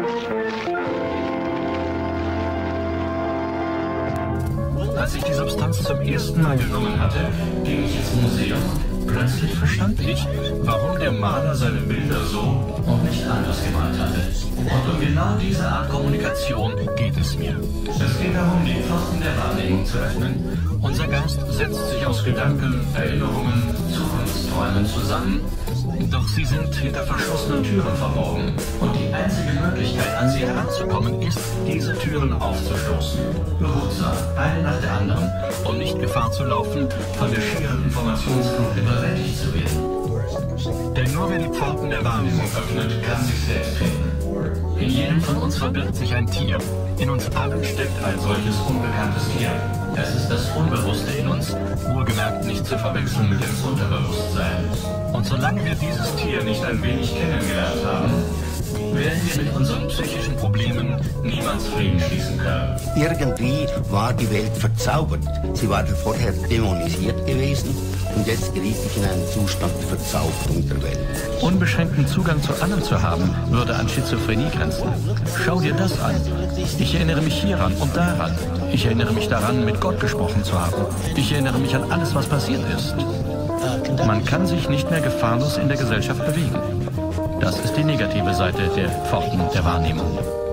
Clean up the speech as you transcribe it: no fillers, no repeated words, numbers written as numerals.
Als ich die Substanz zum ersten Mal genommen hatte, ging ich ins Museum. Plötzlich verstand ich, warum der Maler seine Bilder so und nicht anders gemalt hatte. Und um genau diese Art Kommunikation geht es mir. Es geht darum, die Pforten der Wahrnehmung zu öffnen. Unser Geist setzt sich aus Gedanken, Erinnerungen, Zukunftsträumen zusammen. Doch sie sind hinter verschlossenen Türen verborgen. Und die einzige Möglichkeit, an sie heranzukommen, ist, diese Türen aufzustoßen. Behutsam, eine nach der anderen, um nicht Gefahr zu laufen, von der schieren Informationsflut überwältigt zu werden. Denn nur wer die Pforten der Wahrnehmung öffnet, kann sich selbst finden. In jedem von uns verbirgt sich ein Tier. In uns allen steckt ein solches unbekanntes Tier. Es ist das Unbewusste in uns, wohlgemerkt nicht zu verwechseln mit dem Unterbewusstsein. Und solange wir dieses Tier nicht ein wenig kennengelernt haben, werden wir mit unseren psychischen Problemen niemals Frieden schließen können. Irgendwie war die Welt verzaubert. Sie war vorher dämonisiert gewesen und jetzt geriet ich in einen Zustand der Verzauberung der Welt. Unbeschränkten Zugang zu allem zu haben, würde an Schizophrenie grenzen. Schau dir das an. Ich erinnere mich hieran und daran. Ich erinnere mich daran, mit Gott gesprochen zu haben. Ich erinnere mich an alles, was passiert ist. Man kann sich nicht mehr gefahrlos in der Gesellschaft bewegen. Das ist die negative Seite der Pforten der Wahrnehmung.